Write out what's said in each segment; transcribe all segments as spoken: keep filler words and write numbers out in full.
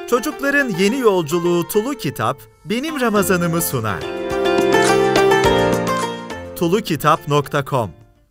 Çocukların yeni yolculuğu Tulu Kitap, Benim Ramazanımı sunar. tulu kitap nokta com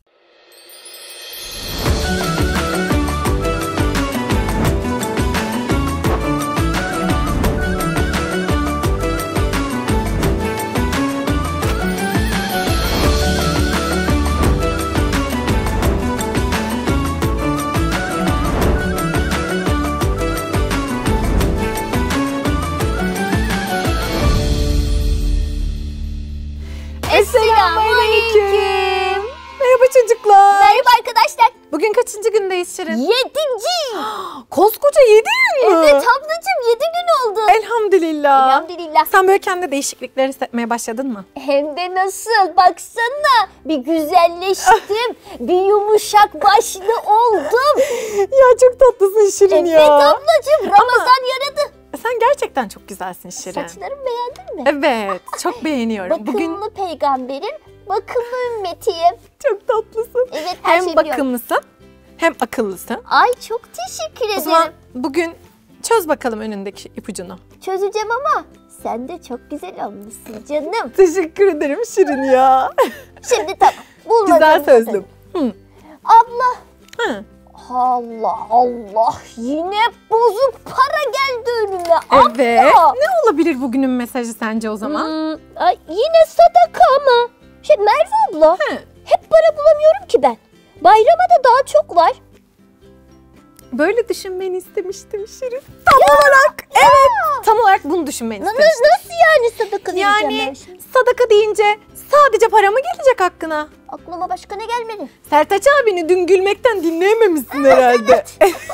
Selamünaleyküm. Merhaba çocuklar. Merhaba arkadaşlar. Bugün kaçıncı gündeyiz Şirin? Yedinci. Koskoca yedi gün mü? Evet ablacığım yedi gün oldu. Elhamdülillah. Elhamdülillah. Sen böyle kendi değişiklikler hissetmeye başladın mı? Hem de nasıl? Baksana. Bir güzelleştim. Bir yumuşak başlı oldum. Ya çok tatlısın Şirin evet, ya. Evet ablacığım. Ramazan yaradı. Sen gerçekten çok güzelsin Şirin. Saçlarımı beğendin mi? Evet. Çok beğeniyorum. Bakımlı Bugün peygamberim. Bakımlı ümmetiyim. çok tatlısın. Evet her Hem şey bakımlısın hem akıllısın. Ay çok teşekkür ederim. O zaman bugün çöz bakalım önündeki ipucunu. Çözeceğim ama sen de çok güzel olmuşsun canım. Teşekkür ederim Şirin ya. Şimdi tamam. Bulmadım. Güzel sözlüm. Hı. Abla. Hı. Allah Allah yine bozuk para geldi önüme. Evet. Abla. Ne olabilir bugünün mesajı sence o zaman? Hmm, ay, yine sadaka ama. Şey Merve abla. Hı. Hep para bulamıyorum ki ben. Bayrama da daha çok var. Böyle düşünmeni istemiştim Şirin. Tam ya, olarak. Ya. Evet. Tam olarak bunu düşünmeni Na, istemiştim. Nasıl yani sadaka vereceğim yani, ben şimdi? sadaka deyince sadece para mı gelecek hakkına? Aklıma başka ne gelmedi? Sertaç abini dün gülmekten dinleyememişsin herhalde.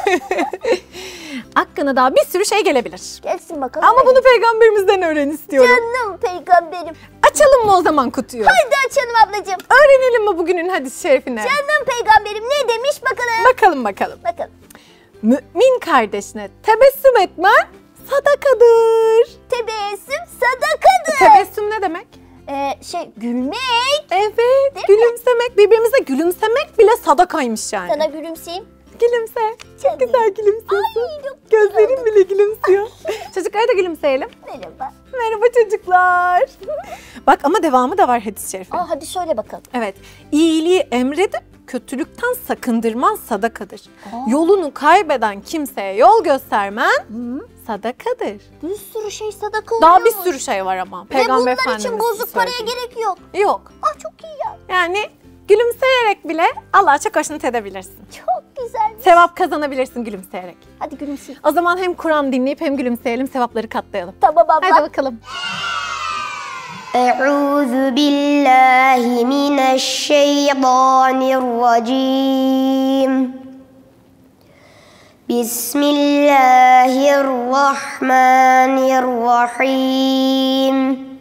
Hakkına daha bir sürü şey gelebilir. Gelsin bakalım. Ama bunu peygamberimizden öğren istiyorum. Canım peygamberim. Açalım mı o zaman kutuyu? Haydi açalım ablacığım. Öğrenelim mi bugünün hadis-i şerifini? Canım peygamberim ne demiş bakalım. Bakalım bakalım. Bakalım. Mümin kardeşine tebessüm etmen sadakadır. Tebessüm sadakadır. Tebessüm ne demek? Ee, şey gülmek. Evet, gülümsemek. Birbirimize gülümsemek bile sadakaymış yani. Sana gülümseyeyim. Gülümse. Çok Canım. güzel gülümsüyorsun. Ay, çok Gözlerin güzel. bile gülümsüyor. Çocuklara da gülümseyelim. Merhaba. Merhaba çocuklar. Bak ama devamı da var hadis-i şerifin. Aa, hadi söyle bakalım. Evet. İyiliği emredip kötülükten sakındırman sadakadır. Aa. Yolunu kaybeden kimseye yol göstermen Hı? sadakadır. Bir sürü şey sadaka oluyor. Daha bir sürü şey var ama. Ve Peygamber bunlar Efendimiz için bozuk paraya söyledi. gerek yok. Yok. Ah çok iyi ya. Yani gülümseyerek bile Allah'a çok hoşnut edebilirsin. Çok güzel. Sevap kazanabilirsin gülümseyerek. Hadi gülümseyin. O zaman hem Kur'an dinleyip hem gülümseyelim, sevapları katlayalım. Tamam abla. Hadi bakalım. Euzu billahi mineşşeytanirracim. Bismillahirrahmanirrahim.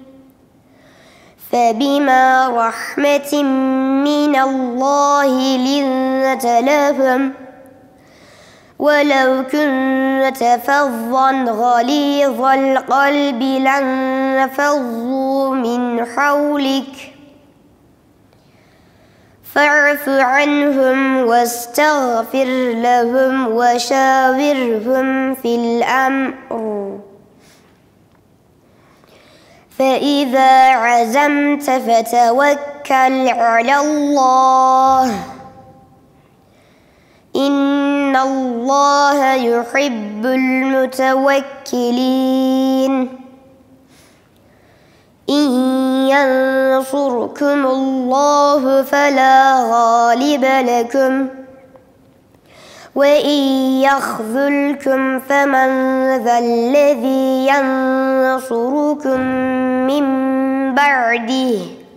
فبما رحمة من الله لنت لهم ولو كنت فظا غليظ القلب لانفضوا من حولك فاعف عنهم واستغفر لهم وشاورهم في الأمر فإذا عزمت فتوكل على الله إن الله يحب المتوكلين إن ينصركم الله فلا غالب لكم وإن يخذلكم فمن ذا الذي ينصركم من بعده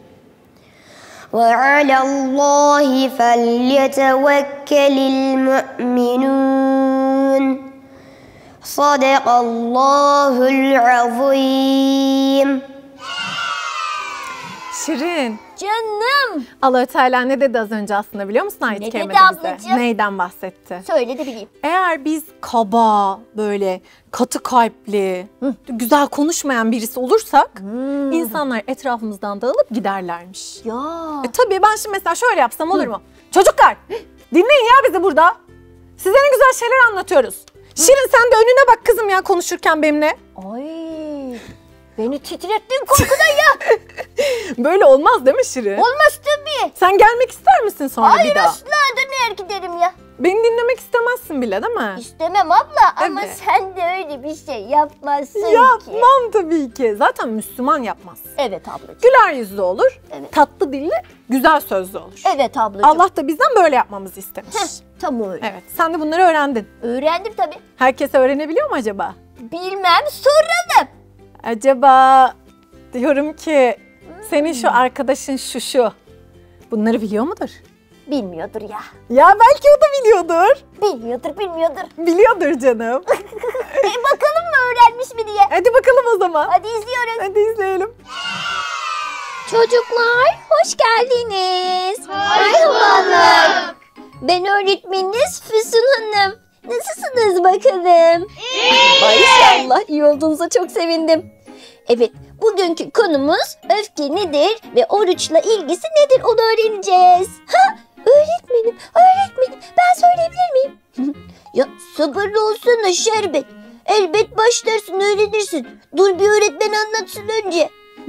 وعلى الله فليتوكل المؤمنون صدق الله العظيم. Şirin. Canım. Allah-u Teala ne dedi az önce aslında biliyor musun ayet-i Ne kerimede dedi bize? ablacığım? Neyden bahsetti? Söyle de bileyim. Eğer biz kaba, böyle katı kalpli, hı, güzel konuşmayan birisi olursak hmm. insanlar etrafımızdan dağılıp giderlermiş. Ya. E tabii ben şimdi mesela şöyle yapsam olur mu? Çocuklar dinleyin ya bizi burada. Size ne güzel şeyler anlatıyoruz. Şirin sen de önüne bak kızım ya konuşurken benimle. Ay, beni titrettin korkudan ya. Böyle olmaz değil mi Şirin? Olmaz tabii. Sen gelmek ister misin sonra Hayır bir daha? asla, döner giderim ya. Beni dinlemek istemezsin bile değil mi? İstemem abla ama Evet. sen de öyle bir şey yapmazsın ki. Yapmam tabii ki. Zaten Müslüman yapmaz. Evet ablacığım. Güler yüzlü olur, Evet. tatlı dilli, güzel sözlü olur. Evet ablacığım. Allah da bizden böyle yapmamızı istemiş. Heh, tam öyle. Evet, sen de bunları öğrendin. Öğrendim tabii. Herkes öğrenebiliyor mu acaba? Bilmem, soralım. Acaba diyorum ki senin şu arkadaşın şu şu. Bunları biliyor mudur? Bilmiyordur ya. Ya belki o da biliyordur. Bilmiyordur, bilmiyordur. Biliyordur canım. E bakalım mı öğrenmiş mi diye. Hadi bakalım o zaman. Hadi izliyoruz. Hadi izleyelim. Çocuklar hoş geldiniz. Merhabalar. Ben öğretmeniniz Füsun Hanım. Nasılsınız bakalım? Maşallah iyi olduğunuza çok sevindim. Evet, bugünkü konumuz öfke nedir ve oruçla ilgisi nedir onu öğreneceğiz. Ha, öğretmenim, öğretmenim ben söyleyebilir miyim? Ya sabırlı olsana Şerbet. Elbet başlarsın, öğrenirsin. Dur bir öğretmen anlatsın önce.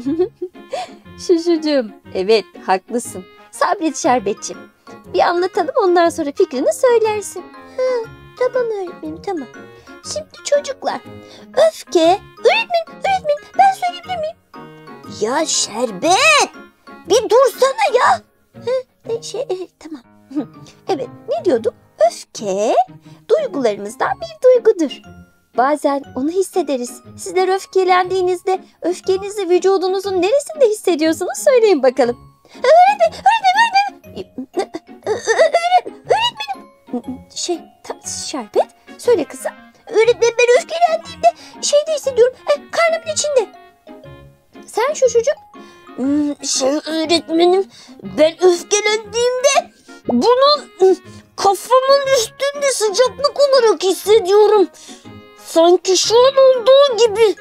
Şuşucuğum, evet haklısın. Sabret Şerbetçim. Bir anlatalım ondan sonra fikrini söylersin. Ha, tamam öğretmenim, tamam. Şimdi çocuklar, öfke... Öğretmenim, öğretmenim ben söyleyebilir miyim? Ya Şerbet, bir dursana ya. Ha, e, şey, e, tamam. Evet, ne diyorduk? Öfke duygularımızdan bir duygudur. Bazen onu hissederiz. Sizler öfkelendiğinizde öfkenizi vücudunuzun neresinde hissediyorsunuz? Söyleyin bakalım. Öğretmenim, öğretmenim, öğretmenim. Öğretmenim. Şey, ta- Şerbet, söyle kızım. Öğretmenim ben öfkelendiğimde şeyde hissediyorum, e, karnımın içinde. Sen Şuşucuğum? Hmm, şey öğretmenim, ben öfkelendiğimde bunu hmm, kafamın üstünde sıcaklık olarak hissediyorum. Sanki şu an olduğu gibi.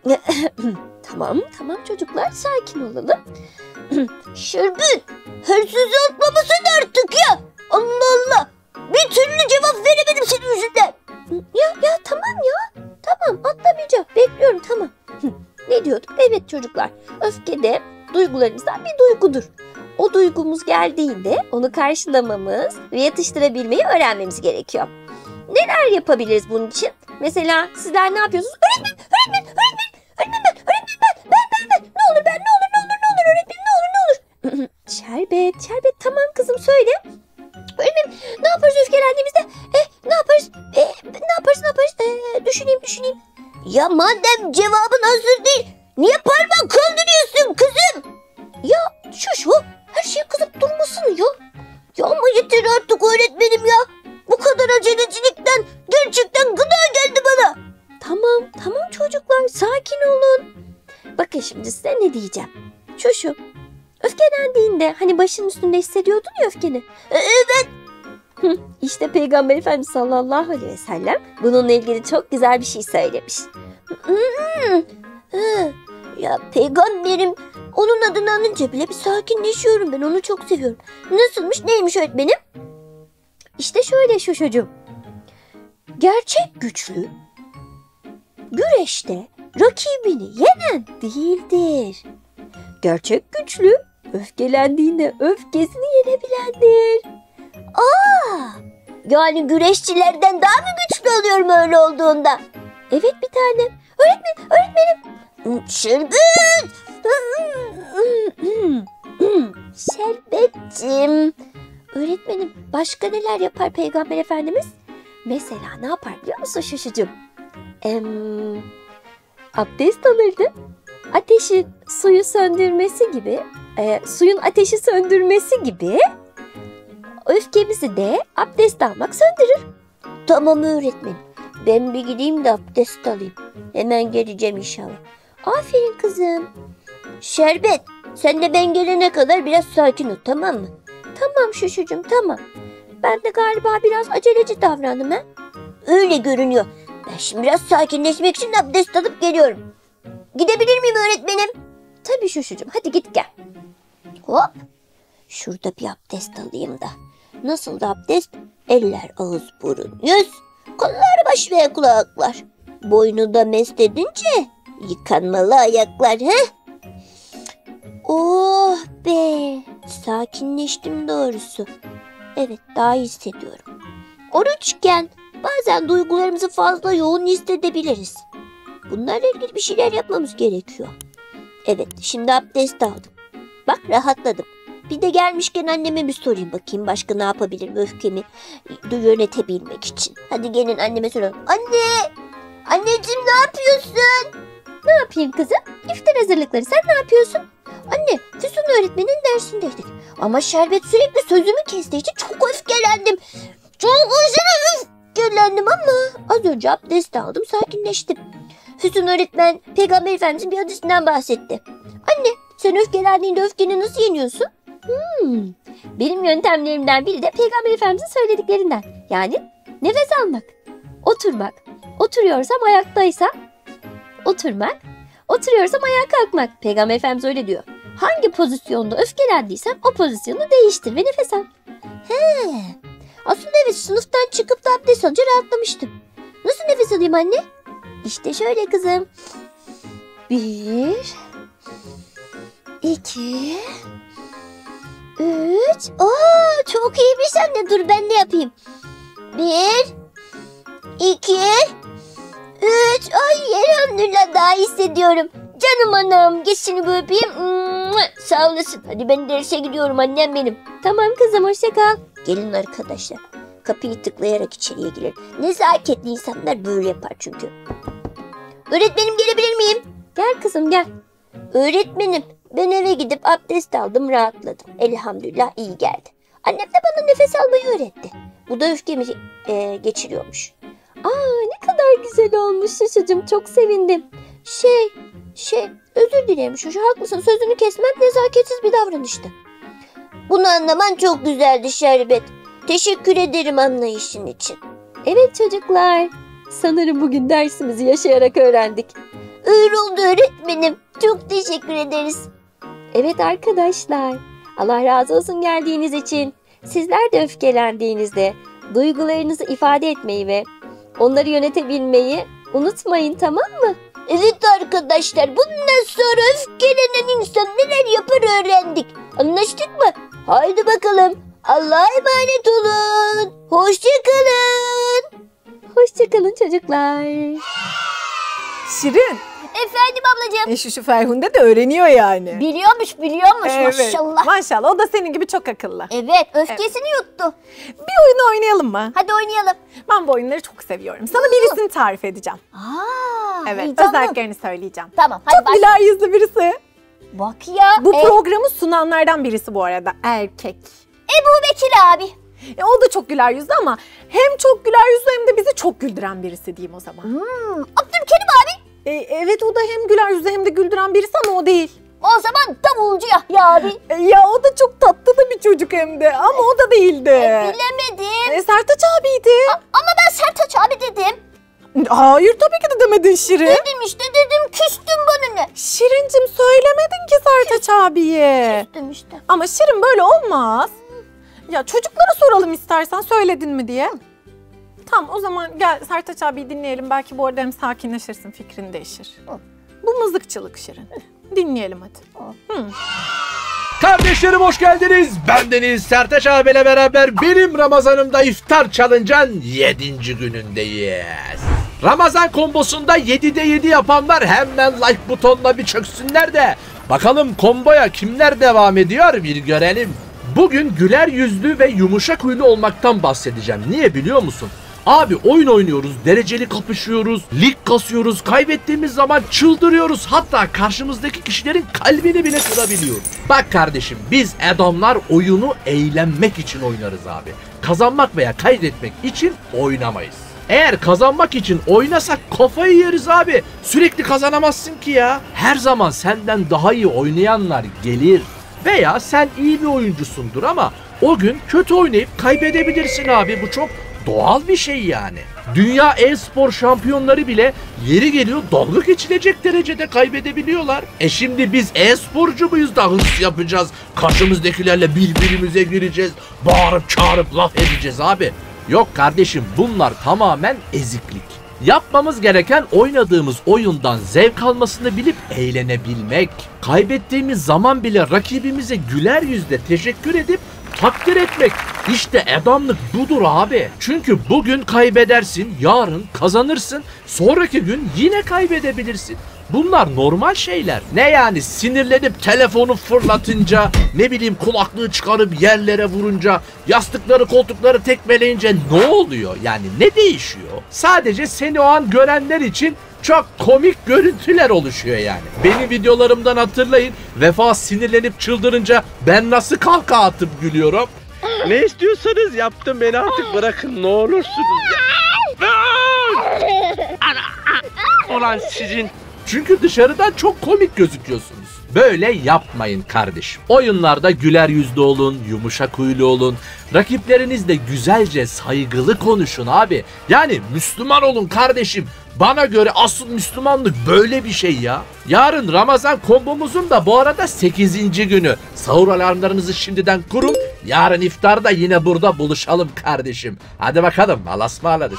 Tamam, tamam çocuklar sakin olalım. Şerbet, hırsızı atlamasın artık ya. Allah Allah. Bir türlü cevap veremedim senin yüzünden. Ya ya tamam ya. Tamam atlamayacağım. Bekliyorum tamam. Ne diyorduk? Evet çocuklar. Öfke de duygularımızdan bir duygudur. O duygumuz geldiğinde onu karşılamamız ve yatıştırabilmeyi öğrenmemiz gerekiyor. Neler yapabiliriz bunun için? Mesela sizler ne yapıyorsunuz? Öğretmen, öğretmen, öğretmen, öğretmen ben, öğretmen ben, ben, ben, ben. Ne olur ben, ne olur, ne olur, ne olur öğretmen, ne olur, ne olur. Şerbet, Şerbet tamam kızım söyle. Öğretmenim ne yaparız öfkelendiğimizde? E, ne yaparız? E, ne yaparız, ne yaparız? E, düşüneyim, düşüneyim. Ya madem cevabın hazır değil, niye parmak kaldırıyorsun kızım? Ya şu şu her şeye kızıp durmasın ya. Ya ama yeter artık öğretmenim ya. Bu kadar acelecilikten gerçekten gıda geldi bana. Tamam, tamam çocuklar sakin olun. Bakın şimdi size ne diyeceğim. Şu şu. Öfkelendiğinde hani başının üstünde hissediyordun ya öfkeni. E, evet. Hı, işte Peygamber Efendimiz sallallahu aleyhi ve sellem bununla ilgili çok güzel bir şey söylemiş. Hmm. Ha. Ya peygamberim, onun adını anınca bile bir sakinleşiyorum, ben onu çok seviyorum. Nasılmış, neymiş öğretmenim? İşte şöyle şu çocuğum. Gerçek güçlü güreşte rakibini yenen değildir. Gerçek güçlü öfkelendiğinde öfkesini yenebilendir. Aa, yani güreşçilerden daha mı güçlü oluyorum öyle olduğunda? Evet bir tanem. Öğretmen, öğretmenim. Şerbet. Şerbetciğim. Öğretmenim başka neler yapar Peygamber Efendimiz? Mesela ne yapar biliyor musun Şuşucuğum? Em, abdest alırdı. Ateşi suyu söndürmesi gibi, e, suyun ateşi söndürmesi gibi öfkemizi de abdest almak söndürür. Tamam öğretmenim. Ben bir gideyim de abdest alayım. Hemen geleceğim inşallah. Aferin kızım. Şerbet, sen de ben gelene kadar biraz sakin ol, tamam mı? Tamam Şuşucuğum tamam. Ben de galiba biraz aceleci davrandım ha? Öyle görünüyor. Ben şimdi biraz sakinleşmek için abdest alıp geliyorum. Gidebilir miyim öğretmenim? Tabii Şuşucuğum hadi git gel. Hop. Şurada bir abdest alayım da. Nasıl da abdest? Eller, ağız, burun, yüz. kollar, baş ve kulaklar. Boynu da mest edince yıkanmalı ayaklar. He? Oh be, sakinleştim doğrusu. Evet, daha iyi hissediyorum. Oruçken bazen duygularımızı fazla yoğun hissedebiliriz. Bunlarla ilgili bir şeyler yapmamız gerekiyor. Evet, şimdi abdest aldım. Bak, rahatladım. Bir de gelmişken anneme bir sorayım bakayım başka ne yapabilirim öfkemi yönetebilmek için. Hadi gelin anneme soralım. Anne! Anneciğim ne yapıyorsun? Ne yapayım kızım? İftar hazırlıkları. Sen ne yapıyorsun? Anne, Füsun öğretmenin dersindeydik. Ama Şerbet sürekli sözümü kestiği için çok öfkelendim. Çok aşırı öfkelendim ama az önce abdest aldım, sakinleştim. Füsun öğretmen Peygamber Efendimiz'in bir hadisinden bahsetti. Anne, sen öfkelendiğinde öfkeni nasıl yeniyorsun? Hmm, benim yöntemlerimden biri de Peygamber Efendimiz'in söylediklerinden. Yani nefes almak, oturmak, oturuyorsam ayaktaysam oturmak, oturuyorsam ayağa kalkmak. Peygamber Efendimiz öyle diyor. Hangi pozisyonda öfkelendiysem o pozisyonu değiştir ve nefes al. He. Aslında evet, sınıftan çıkıp da abdest alınca rahatlamıştım. Nasıl nefes alayım anne? İşte şöyle kızım. Bir, iki, üç. Oo, çok iyiymiş anne. Dur ben de yapayım. Bir, iki, üç. Ay elhamdülillah daha iyi hissediyorum. Canım anam, git seni bir öpeyim. Sağ olasın. Hadi ben derse gidiyorum annem benim. Tamam kızım, hoşça kal. Gelin arkadaşlar. Kapıyı tıklayarak içeriye girer. Nezaketli insanlar böyle yapar çünkü. Öğretmenim, gelebilir miyim? Gel kızım gel. Öğretmenim, ben eve gidip abdest aldım, rahatladım. Elhamdülillah iyi geldi. Annem de bana nefes almayı öğretti. Bu da öfkemi e, geçiriyormuş. Aa, ne kadar güzel olmuş Şuşucuğum, çok sevindim. Şey, şey özür dilerim Şuşu, haklısın, sözünü kesmem nezaketsiz bir davranıştı. Bunu anlaman çok güzeldi Şerbet. Teşekkür ederim anlayışın için. Evet çocuklar, sanırım bugün dersimizi yaşayarak öğrendik. Öyle oldu öğretmenim. Çok teşekkür ederiz. Evet arkadaşlar, Allah razı olsun geldiğiniz için. Sizler de öfkelendiğinizde duygularınızı ifade etmeyi ve onları yönetebilmeyi unutmayın, tamam mı? Evet arkadaşlar, bundan sonra öfkelenen insan neler yapar öğrendik. Anlaştık mı? Haydi bakalım. Allah'a emanet olun. Hoşçakalın. Hoşçakalın çocuklar. Şirin. Efendim ablacığım. E şu, şu Ferhunde de öğreniyor yani. Biliyormuş biliyormuş Evet. maşallah. Maşallah, o da senin gibi çok akıllı. Evet, öfkesini yuttu. Bir oyunu oynayalım mı? Hadi oynayalım. Ben bu oyunları çok seviyorum. Sana birisini tarif edeceğim. Aa, Evet, heyecanlı. özelliklerini söyleyeceğim. Tamam, hadi Çok başla. güler yüzlü birisi. Bak ya. Bu e, programı sunanlardan birisi bu arada. Erkek. Ebu Bekir abi. E, o da çok güler yüzlü ama hem çok güler yüzlü hem de bizi çok güldüren birisi diyeyim o zaman. Hmm, Abdülkerim abi. E, evet, o da hem güler yüzlü hem de güldüren birisi ama o değil. O zaman davulcu Yahya abi. E, ya o da çok tatlı da bir çocuk hem de ama o da değildi. E, bilemedim. E, Sertaç abiydi. A- ama ben Sertaç abi dedim. Hayır, tabii ki de demedin Şirin. Dedim işte dedim, küstüm bana ne? Şirincim, söylemedin ki Sertaç abiye. Küstüm işte. Ama Şirin, böyle olmaz. Ya çocuklara soralım istersen, söyledin mi diye. Tamam, o zaman gel Sertaç abiyi dinleyelim. Belki bu arada hem sakinleşirsin, fikrin değişir. Bu mızıkçılık Şirin. Dinleyelim hadi. Hı. Kardeşlerim hoş geldiniz. Bendeniz Sertaç abiyle beraber benim Ramazanımda iftar challenge'ın yedinci günündeyiz. Ramazan kombosunda yedide yedi yapanlar hemen like butonuna bir çöksünler de bakalım komboya kimler devam ediyor bir görelim. Bugün güler yüzlü ve yumuşak huylu olmaktan bahsedeceğim. Niye biliyor musun? Abi oyun oynuyoruz, dereceli kapışıyoruz, lig kasıyoruz, kaybettiğimiz zaman çıldırıyoruz. Hatta karşımızdaki kişilerin kalbini bile kırabiliyoruz. Bak kardeşim, biz adamlar oyunu eğlenmek için oynarız abi. Kazanmak veya kaybetmek için oynamayız. Eğer kazanmak için oynasak kafayı yeriz abi. Sürekli kazanamazsın ki ya. Her zaman senden daha iyi oynayanlar gelir. Veya sen iyi bir oyuncusundur ama o gün kötü oynayıp kaybedebilirsin abi. Bu çok doğal bir şey yani. Dünya e-spor şampiyonları bile yeri geliyor dalga geçilecek derecede kaybedebiliyorlar. E şimdi biz e-sporcu muyuz da hırs yapacağız? Karşımızdakilerle birbirimize gireceğiz. Bağırıp çağırıp laf edeceğiz abi. Yok kardeşim, bunlar tamamen eziklik. Yapmamız gereken oynadığımız oyundan zevk almasını bilip eğlenebilmek. Kaybettiğimiz zaman bile rakibimize güler yüzle teşekkür edip takdir etmek. İşte adamlık budur abi. Çünkü bugün kaybedersin, yarın kazanırsın, sonraki gün yine kaybedebilirsin. Bunlar normal şeyler. Ne yani sinirlenip telefonu fırlatınca, ne bileyim kulaklığı çıkarıp yerlere vurunca, yastıkları koltukları tekmeleyince ne oluyor? Yani ne değişiyor? Sadece seni o an görenler için çok komik görüntüler oluşuyor yani. Benim videolarımdan hatırlayın. Vefa sinirlenip çıldırınca ben nasıl kahkaha atıp gülüyorum. Ne istiyorsanız yaptım, beni artık bırakın ne olursunuz. Ulan sizin. Çünkü dışarıdan çok komik gözüküyorsunuz. Böyle yapmayın kardeşim. Oyunlarda güler yüzlü olun, yumuşak huylu olun. Rakiplerinizle güzelce, saygılı konuşun abi. Yani Müslüman olun kardeşim. Bana göre asıl Müslümanlık böyle bir şey ya. Yarın Ramazan kombomuzun da bu arada sekizinci günü. Sahur alarmlarınızı şimdiden kurun. Yarın iftarda yine burada buluşalım kardeşim. Hadi bakalım, Allah'a ısmarladık.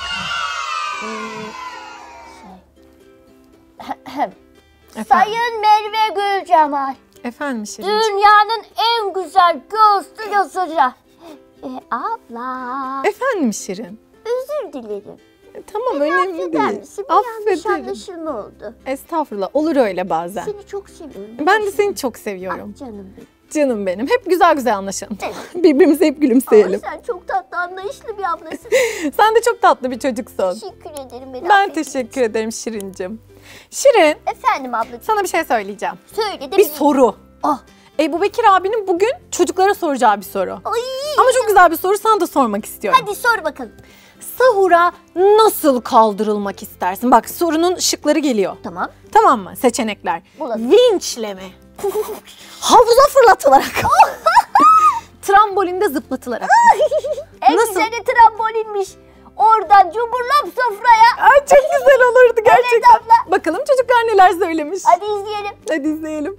Sayın Merve Gülcemal, Efendim Şirin. dünyanın en güzel göğüslü yazıcı. E, abla, Efendim Şirin. özür dilerim. E, tamam önemli Affeder değil. misin? Bir yanlış Affederim. anlaşılma oldu. Estağfurullah, olur öyle bazen. Seni çok seviyorum. Ben de seni çok seviyorum. Ah, canım benim. Canım benim. Hep güzel güzel anlaşalım. Evet. Birbirimize hep gülümseyelim. Ama sen çok tatlı, anlayışlı bir ablasın. Sen de çok tatlı bir çocuksun. Teşekkür ederim. beni Ben affettiğin teşekkür için. ederim Şirincim. Şirin, Efendim ablacığım. sana bir şey söyleyeceğim. Söyle de Bir bileyim. soru. Ah. Ebu Bekir abinin bugün çocuklara soracağı bir soru. Ay, Ama çok güzel bir soru, sana da sormak istiyorum. hadi sor bakalım. Sahura nasıl kaldırılmak istersin? Bak, sorunun şıkları geliyor. Tamam. Tamam mı? Seçenekler. Bulalım. Vinçle mi? Havuza fırlatılarak. Trambolinde zıplatılarak. En Nasıl? güzeli trambolinmiş. Oradan cumburlop sofraya. Ay, çok güzel olurdu gerçekten. Evet abla. Bakalım çocuklar neler söylemiş. Hadi izleyelim. Hadi izleyelim.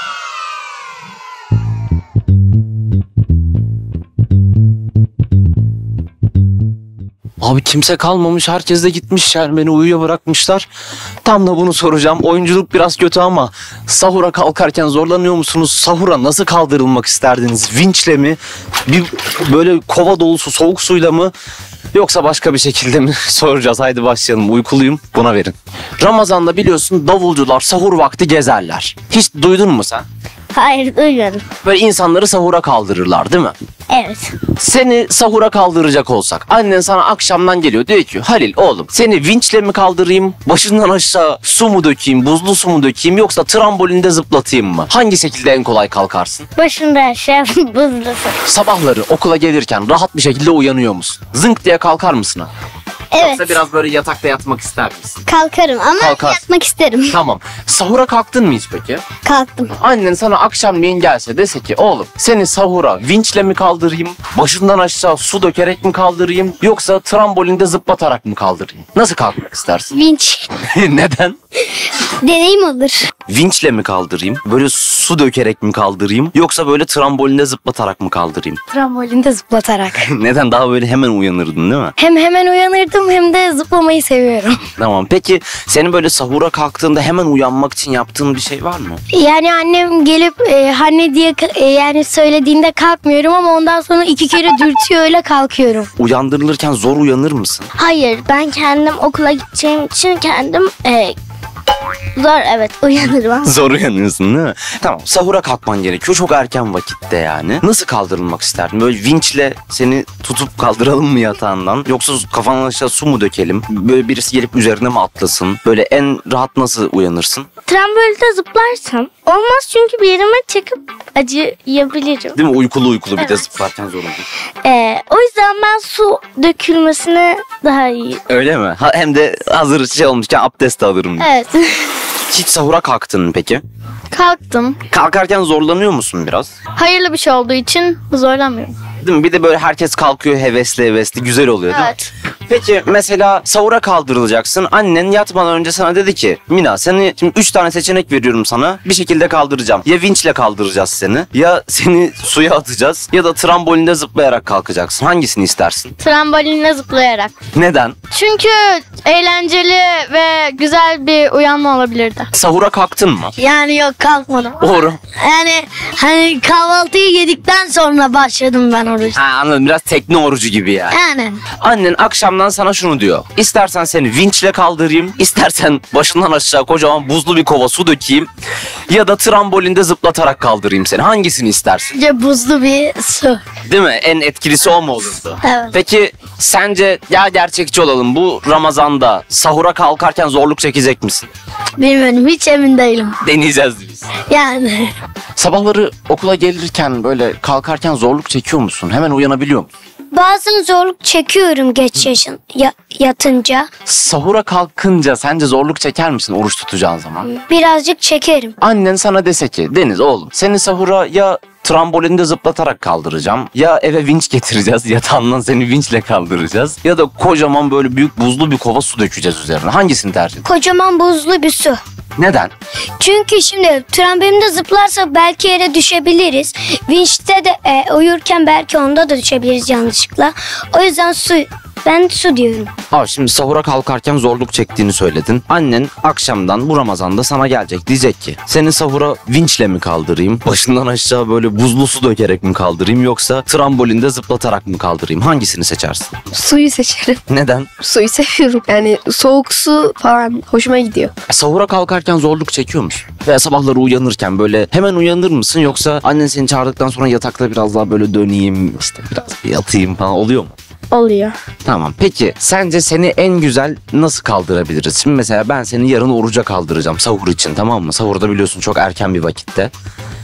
Abi kimse kalmamış, herkes de gitmiş, yani beni uyuya bırakmışlar. Tam da bunu soracağım. Oyunculuk biraz kötü ama sahura kalkarken zorlanıyor musunuz? Sahura nasıl kaldırılmak isterdiniz? Vinçle mi? Bir böyle kova dolusu soğuk suyla mı? Yoksa başka bir şekilde mi? Soracağız. Haydi başlayalım. Uykuluyum. Buna verin. Ramazan'da biliyorsun davulcular sahur vakti gezerler. Hiç duydun mu sen? Hayır, duymadım. Böyle insanları sahura kaldırırlar değil mi? Evet. Seni sahura kaldıracak olsak, annen sana akşamdan geliyor, diyor ki Halil oğlum seni vinçle mi kaldırayım, başından aşağı su mu dökeyim, buzlu su mu dökeyim, yoksa trambolinde zıplatayım mı? Hangi şekilde en kolay kalkarsın? Başında aşağı buzlusu. Sabahları okula gelirken rahat bir şekilde uyanıyor musun? Zınk diye kalkar mısın? Evet. Yoksa biraz böyle yatakta yatmak ister misin? Kalkarım ama Kalkarsın. yatmak isterim. Tamam. Sahura kalktın mı hiç peki? Kalktım. Annen sana akşamleyin gelse dese ki oğlum seni sahura vinçle mi kaldırayım, başından aşağı su dökerek mi kaldırayım, yoksa trambolinde zıplatarak mı kaldırayım? Nasıl kalkmak istersin? Vinç. Neden? Deneyim olur. Vinçle mi kaldırayım, böyle su dökerek mi kaldırayım, yoksa böyle trambolinde zıplatarak mı kaldırayım? Trambolinde zıplatarak. Neden? Daha böyle hemen uyanırdın değil mi? Hem hemen uyanırdım hem de zıplamayı seviyorum. Tamam. Peki senin böyle sahura kalktığında hemen uyanmak için yaptığın bir şey var mı? Yani annem gelip e, anne diye ka- e, yani söylediğinde kalkmıyorum ama ondan sonra iki kere dürtüyor, öyle kalkıyorum. Uyandırılırken zor uyanır mısın? Hayır, ben kendim okula gideceğim için kendim e, zor evet uyanırım. Zor uyanıyorsun değil mi? Tamam, sahura kalkman gerekiyor. Çok erken vakitte yani. Nasıl kaldırılmak isterdin? Böyle vinçle seni tutup kaldıralım mı yatağından? Yoksa kafanın aşağı su mu dökelim? Böyle birisi gelip üzerine mi atlasın? Böyle en rahat nasıl uyanırsın? Trambolde zıplarsam olmaz çünkü bir yerime çekip acıyabilirim. Değil mi? Uykulu uykulu bir de Evet. zıplarken zor olur. E, o yüzden ben su dökülmesine daha iyi. Öyle mi? Ha, hem de hazır şey olmuşken abdest alırım. Evet. Hiç sahura kalktın mı peki? Kalktım. Kalkarken zorlanıyor musun biraz? Hayırlı bir şey olduğu için zorlanmıyorum. Değil mi? Bir de böyle herkes kalkıyor hevesli hevesli, güzel oluyor değil Evet. mi? Peki mesela sahura kaldırılacaksın. Annen yatmadan önce sana dedi ki Mina seni şimdi üç tane seçenek veriyorum sana. Bir şekilde kaldıracağım. Ya vinçle kaldıracağız seni. Ya seni suya atacağız. Ya da trambolinde zıplayarak kalkacaksın. Hangisini istersin? Trambolinle zıplayarak. Neden? Çünkü eğlenceli ve güzel bir uyanma olabilirdi. Sahura kalktın mı? Yani yok kalkmadım. Doğru. Yani hani kahvaltıyı yedikten sonra başladım ben oruç. Ha, anladım. Biraz tekne orucu gibi ya. Yani. Annen akşamdan sana şunu diyor. İstersen seni vinçle kaldırayım. İstersen başından aşağı kocaman buzlu bir kova su dökeyim. Ya da trambolinde zıplatarak kaldırayım seni. Hangisini istersin? Bence buzlu bir su. Değil mi? En etkilisi o mu olurdu? Evet. Peki sence ya gerçekçi olalım bu Ramazan'da sahura kalkarken zorluk çekecek misin? Bilmiyorum hiç emin değilim. Deneyeceğiz biz. Yani. Sabahları okula gelirken böyle kalkarken zorluk çekiyor musun? Hemen uyanabiliyor musun? Bazen zorluk çekiyorum geç yaşın ya- yatınca. Sahura kalkınca sence zorluk çeker misin oruç tutacağın zaman? Birazcık çekerim. Annen sana dese ki Deniz oğlum seni sahura ya trambolinde zıplatarak kaldıracağım ya eve vinç getireceğiz yatağından seni vinçle kaldıracağız ya da kocaman böyle büyük buzlu bir kova su dökeceğiz üzerine. Hangisini tercih edersin? Kocaman buzlu bir su. Neden? Çünkü şimdi trambolimde zıplarsak belki yere düşebiliriz. Vinçte de e, uyurken belki onda da düşebiliriz yanlışlıkla. O yüzden su. Ben su diyorum. Abi şimdi sahura kalkarken zorluk çektiğini söyledin. Annen akşamdan bu Ramazan'da sana gelecek. Diyecek ki seni sahura vinçle mi kaldırayım? Başından aşağı böyle buzlu su dökerek mi kaldırayım? Yoksa trambolinde zıplatarak mı kaldırayım? Hangisini seçersin? Suyu seçerim. Neden? Suyu seviyorum. Yani soğuk su falan hoşuma gidiyor. E, sahura kalkarken zorluk çekiyor musun? Veya sabahları uyanırken böyle hemen uyanır mısın? Yoksa annen seni çağırdıktan sonra yatakta biraz daha böyle döneyim işte biraz bir yatayım falan oluyor mu? Oluyor. Tamam. Peki sence seni en güzel nasıl kaldırabiliriz? Şimdi mesela ben seni yarın oruca kaldıracağım sahur için, tamam mı? Sahurda biliyorsun çok erken bir vakitte.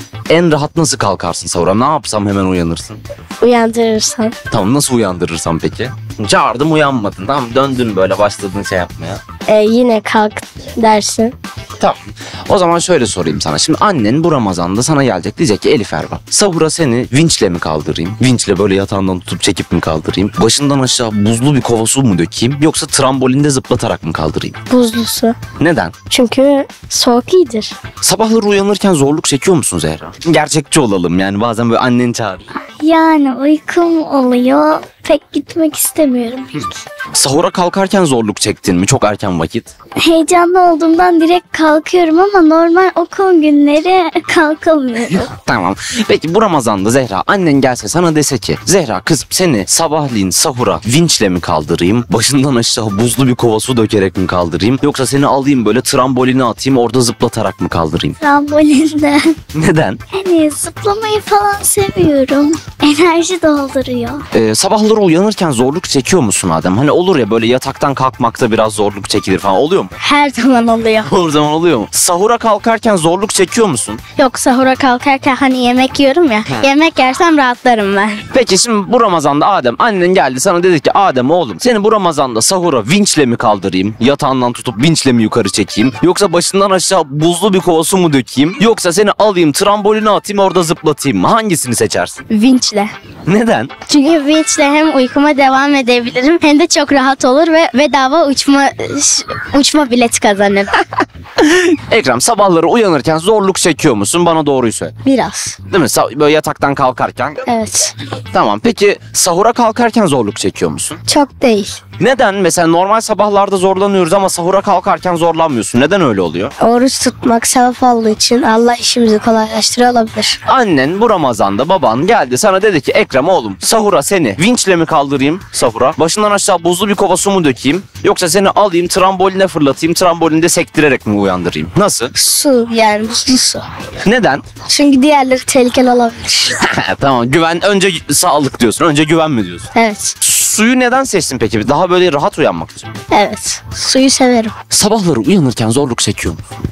En rahat nasıl kalkarsın sahura? Ne yapsam hemen uyanırsın? Uyandırırsan. Tamam, nasıl uyandırırsam peki? Çağırdım uyanmadın, tamam, döndün böyle başladın şey yapmaya. E, yine kalk dersin. Tamam. O zaman şöyle sorayım sana. Şimdi annen bu Ramazan'da sana gelecek, diyecek ki Elif Erba, sahura seni vinçle mi kaldırayım? Vinçle böyle yatağından tutup çekip mi kaldırayım? Başından aşağı buzlu bir kova su mu dökeyim? Yoksa trambolinde zıplatarak mı kaldırayım? Buzlu su. Neden? Çünkü soğuk iyidir. Sabahları uyanırken zorluk çekiyor musun Zehra? Gerçekçi olalım yani, bazen böyle annen çağırır. Yani uykum oluyor. Pek gitmek istemiyorum hiç. Sahura kalkarken zorluk çektin mi? Çok erken vakit. Heyecanlı olduğumdan direkt kalkıyorum ama normal okul günleri kalkamıyorum. Tamam. Peki bu Ramazan'da Zehra annen gelse sana dese ki Zehra kızım seni sabahleyin sahura vinçle mi kaldırayım? Başından aşağı buzlu bir kova su dökerek mi kaldırayım? Yoksa seni alayım böyle tramboline atayım orada zıplatarak mı kaldırayım? Trambolinde. Neden? Hani zıplamayı falan seviyorum. Enerji dolduruyor. Ee, sabahları uyanırken zorluk çekiyor musun Adem? Hani olur ya böyle yataktan kalkmakta biraz zorluk çekilir falan, oluyor mu? Her zaman oluyor. O zaman oluyor mu? Sahura kalkarken zorluk çekiyor musun? Yok, sahura kalkarken hani yemek yiyorum ya. He. Yemek yersem rahatlarım ben. Peki şimdi bu Ramazan'da Adem annen geldi sana dedi ki Adem oğlum seni bu Ramazan'da sahura vinçle mi kaldırayım? Yatağından tutup vinçle mi yukarı çekeyim? Yoksa başından aşağı buzlu bir kova su mu dökeyim? Yoksa seni alayım tramboline atayım orada zıplatayım mı? Hangisini seçersin? Vinçle. Neden? Çünkü vinçle hem uykuma devam edebilirim hem de çok rahat olur ve bedava uçma uçma bileti kazanırım. Ekrem sabahları uyanırken zorluk çekiyor musun? Bana doğruyu söyle. Biraz. Değil mi? Sa- böyle yataktan kalkarken. Evet. Tamam. Peki sahura kalkarken zorluk çekiyor musun? Çok değil. Neden? Mesela normal sabahlarda zorlanıyoruz ama sahura kalkarken zorlanmıyorsun. Neden öyle oluyor? Oruç tutmak sevap olduğu için Allah işimizi kolaylaştırıyor olabilir. Annen bu Ramazan'da baban geldi sana dedi ki Ekrem oğlum sahura seni vinçle mi kaldırayım sahura? Başından aşağı buzlu bir kova su mu dökeyim? Yoksa seni alayım tramboline fırlatayım trambolinde sektirerek mi uyandırayım? Nasıl? Su, yani buzlu su. Neden? Çünkü diğerleri tehlikeli olabilir. Tamam, güven önce sağlık diyorsun, önce güven mi diyorsun? Evet. Suyu neden seçtin peki? Daha böyle rahat uyanmak için. Evet. Suyu severim. Sabahları uyanırken zorluk çekiyor musun?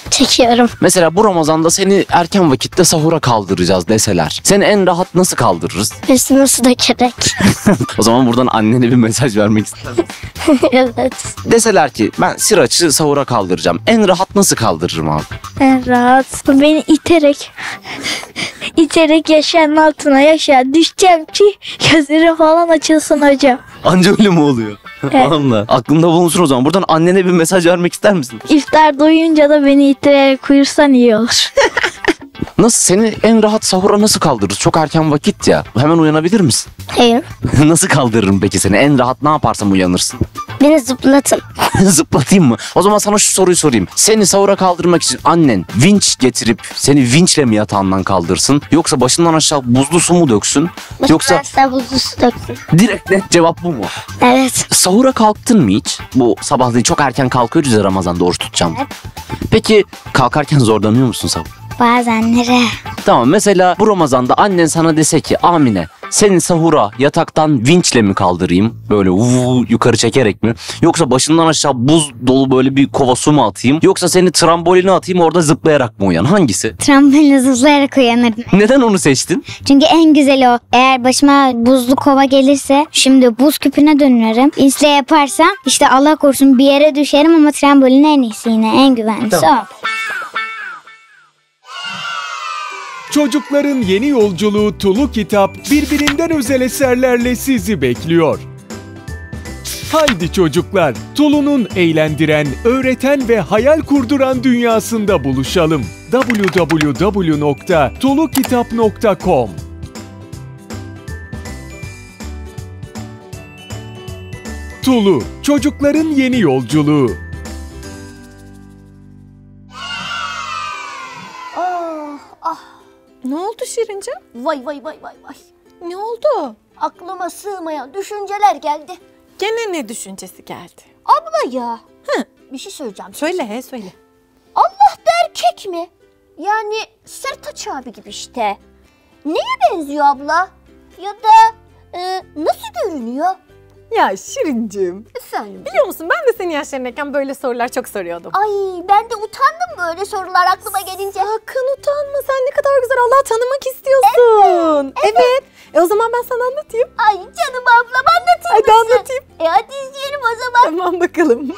Çekiyorum. Mesela bu Ramazan'da seni erken vakitte sahura kaldıracağız deseler. Seni en rahat nasıl kaldırırız? Üstüne su dökerek. O zaman buradan annene bir mesaj vermek ister misin? Evet. Deseler ki ben Siraç'ı sahura kaldıracağım. En rahat nasıl kaldırırım abi? En rahat. Beni iterek. iterek yaşayanın altına yaşa. Düşeceğim ki gözleri falan açılsın hocam. Anca öyle mi oluyor? Evet. Vallahi. Aklında bulunsun o zaman. Buradan annene bir mesaj vermek ister misin? İftar doyunca da beni iterek uyursan iyi olur. Nasıl? Seni en rahat sahura nasıl kaldırırız? Çok erken vakit ya. Hemen uyanabilir misin? Hayır. Nasıl kaldırırım peki seni? En rahat ne yaparsam uyanırsın? Beni zıplatın. Zıplatayım mı? O zaman sana şu soruyu sorayım. Seni sahura kaldırmak için annen vinç getirip seni vinçle mi yatağından kaldırsın? Yoksa başından aşağı buzlu su mu döksün? Yoksa Yoksa buzlu su döksün. direkt net cevap bu mu? Evet. Sahura kalktın mı hiç? Bu sabahleyin çok erken kalkıyoruz ya Ramazan'da oruç tutacağım. Evet. Peki kalkarken zorlanıyor musun sahur? Bazenleri. Tamam, mesela bu Ramazan'da annen sana dese ki Amine senin sahura yataktan vinçle mi kaldırayım? Böyle vuu yukarı çekerek mi? Yoksa başından aşağı buz dolu böyle bir kova su mu atayım? Yoksa seni tramboline atayım orada zıplayarak mı uyan? Hangisi? Trambolinle zıplayarak uyanırdım. Neden onu seçtin? Çünkü en güzeli o. Eğer başıma buzlu kova gelirse şimdi buz küpüne dönüyorum. İsle yaparsam işte Allah korusun bir yere düşerim ama trambolin en iyisi yine en güvenlisi Tamam. o. Çocukların yeni yolculuğu Tulu Kitap birbirinden özel eserlerle sizi bekliyor. Haydi çocuklar, Tulu'nun eğlendiren, öğreten ve hayal kurduran dünyasında buluşalım. double-u double-u double-u nokta tulu kitap nokta com Tulu, çocukların yeni yolculuğu. Ah ah. Ne oldu Şirince? Vay vay vay vay vay. Ne oldu? Aklıma sığmayan düşünceler geldi. Gene ne düşüncesi geldi? Abla ya. Hı. Bir şey söyleyeceğim. Söyle he söyle. Allah da erkek mi? Yani Sertaç abi gibi işte. Neye benziyor abla? Ya da e, nasıl görünüyor? Ya Şirincim, Efendim? biliyor musun ben de senin yaşlarındayken böyle sorular çok soruyordum. Ay ben de utandım böyle sorular aklıma gelince. Sakın utanma, sen ne kadar güzel Allah'ı tanımak istiyorsun. Evet. evet. E o zaman ben sana anlatayım. Ay canım ablam anlatır Hadi mısın? anlatayım. E hadi izleyelim o zaman. Tamam bakalım.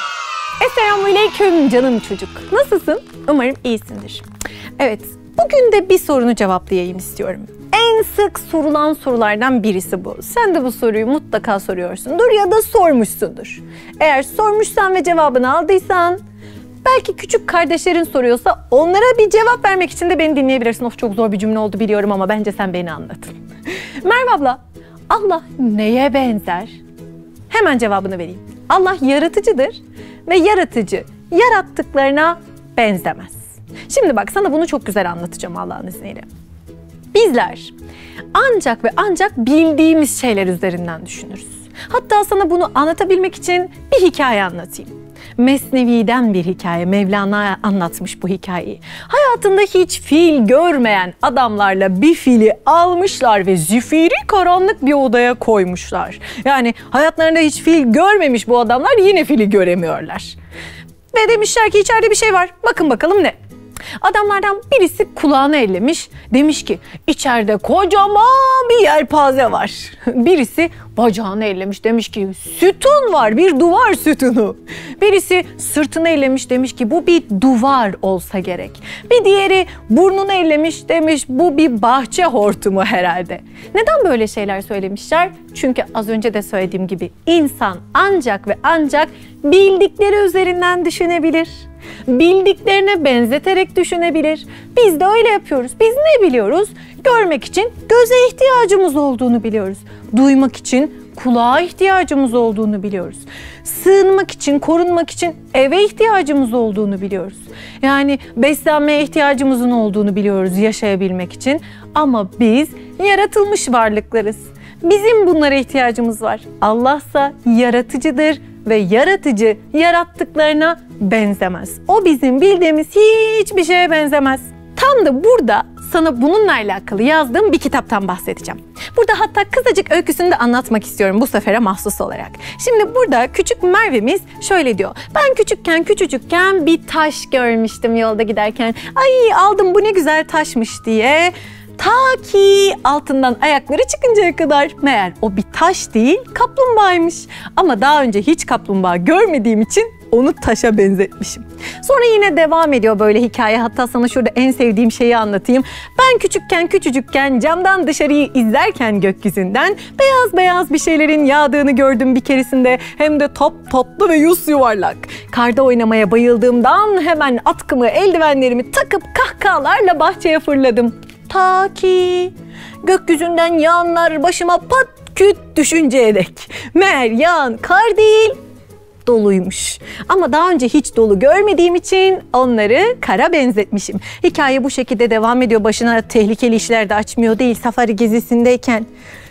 Esselamualeyküm canım çocuk. Nasılsın? Umarım iyisindir. Evet, bugün de bir sorunu cevaplayayım istiyorum. En sık sorulan sorulardan birisi bu. Sen de bu soruyu mutlaka soruyorsundur ya da sormuşsundur. Eğer sormuşsan ve cevabını aldıysan, belki küçük kardeşlerin soruyorsa onlara bir cevap vermek için de beni dinleyebilirsin. Of çok zor bir cümle oldu biliyorum ama bence sen beni anlatın. Merve abla, Allah neye benzer? Hemen cevabını vereyim. Allah yaratıcıdır ve yaratıcı yarattıklarına benzemez. Şimdi bak sana bunu çok güzel anlatacağım Allah'ın izniyle. Bizler ancak ve ancak bildiğimiz şeyler üzerinden düşünürüz. Hatta sana bunu anlatabilmek için bir hikaye anlatayım. Mesnevi'den bir hikaye, Mevlana anlatmış bu hikayeyi. Hayatında hiç fil görmeyen adamlarla bir fili almışlar ve zifiri karanlık bir odaya koymuşlar. Yani hayatlarında hiç fil görmemiş bu adamlar yine fili göremiyorlar. Ve demişler ki içeride bir şey var, bakın bakalım ne? Adamlardan birisi kulağını ellemiş, demiş ki içeride kocaman bir yelpaze var. Birisi bacağını ellemiş, demiş ki sütun var, bir duvar sütunu. Birisi sırtını ellemiş, demiş ki bu bir duvar olsa gerek. Bir diğeri burnunu ellemiş, demiş bu bir bahçe hortumu herhalde. Neden böyle şeyler söylemişler? Çünkü az önce de söylediğim gibi insan ancak ve ancak bildikleri üzerinden düşünebilir. Bildiklerine benzeterek düşünebilir. Biz de öyle yapıyoruz. Biz ne biliyoruz? Görmek için göze ihtiyacımız olduğunu biliyoruz. Duymak için kulağa ihtiyacımız olduğunu biliyoruz. Sığınmak için, korunmak için eve ihtiyacımız olduğunu biliyoruz. Yani beslenmeye ihtiyacımızın olduğunu biliyoruz yaşayabilmek için. Ama biz yaratılmış varlıklarız. Bizim bunlara ihtiyacımız var. Allah'sa yaratıcıdır ve yaratıcı yarattıklarına benzemez. O bizim bildiğimiz hiçbir şeye benzemez. Tam da burada sana bununla alakalı yazdığım bir kitaptan bahsedeceğim. Burada hatta kısacık öyküsünü de anlatmak istiyorum bu sefere mahsus olarak. Şimdi burada küçük Merve'miz şöyle diyor. Ben küçükken küçücükken bir taş görmüştüm yolda giderken. Ay aldım bu ne güzel taşmış diye. Ta ki altından ayakları çıkıncaya kadar meğer o bir taş değil kaplumbağaymış. Ama daha önce hiç kaplumbağa görmediğim için onu taşa benzetmişim. Sonra yine devam ediyor böyle hikaye. Hatta sana şurada en sevdiğim şeyi anlatayım. Ben küçükken küçücükken camdan dışarıyı izlerken gökyüzünden beyaz beyaz bir şeylerin yağdığını gördüm bir keresinde. Hem de top toplu ve yus yuvarlak. Karda oynamaya bayıldığımdan hemen atkımı eldivenlerimi takıp kahkahalarla bahçeye fırladım. Ta ki gökyüzünden yağanlar başıma pat küt düşünceye dek. Meğer yağan kar değil, doluymuş. Ama daha önce hiç dolu görmediğim için onları kara benzetmişim. Hikaye bu şekilde devam ediyor. Başına tehlikeli işler de açmıyor değil. Safari gezisindeyken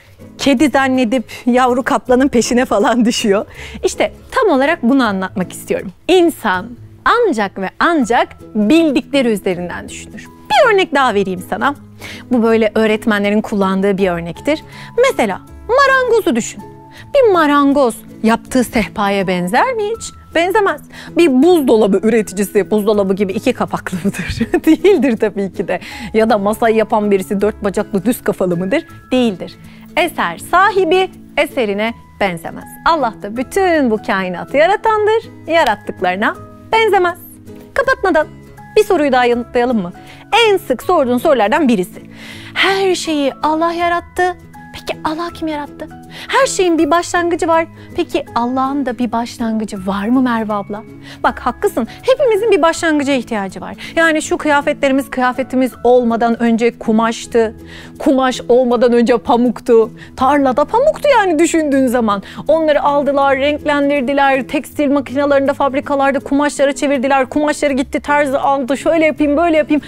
kedi zannedip yavru kaplanın peşine falan düşüyor. İşte tam olarak bunu anlatmak istiyorum. İnsan ancak ve ancak bildikleri üzerinden düşünür. Bir örnek daha vereyim sana. Bu böyle öğretmenlerin kullandığı bir örnektir. Mesela marangozu düşün. Bir marangoz yaptığı sehpaya benzer mi hiç? Benzemez. Bir buzdolabı üreticisi buzdolabı gibi iki kapaklı mıdır? Değildir tabii ki de. Ya da masayı yapan birisi dört bacaklı düz kafalı mıdır? Değildir. Eser sahibi eserine benzemez. Allah da bütün bu kainatı yaratandır. Yarattıklarına benzemez. Kapatmadan bir soruyu daha yanıtlayalım mı? En sık sorduğun sorulardan birisi. Her şeyi Allah yarattı. Peki Allah kim yarattı? Her şeyin bir başlangıcı var. Peki Allah'ın da bir başlangıcı var mı Merve abla? Bak haklısın. Hepimizin bir başlangıca ihtiyacı var. Yani şu kıyafetlerimiz kıyafetimiz olmadan önce kumaştı. Kumaş olmadan önce pamuktu. Tarlada pamuktu yani düşündüğün zaman. Onları aldılar, renklendirdiler. Tekstil makinelerinde, fabrikalarda kumaşlara çevirdiler. Kumaşları gitti terzi aldı. Şöyle yapayım, böyle yapayım.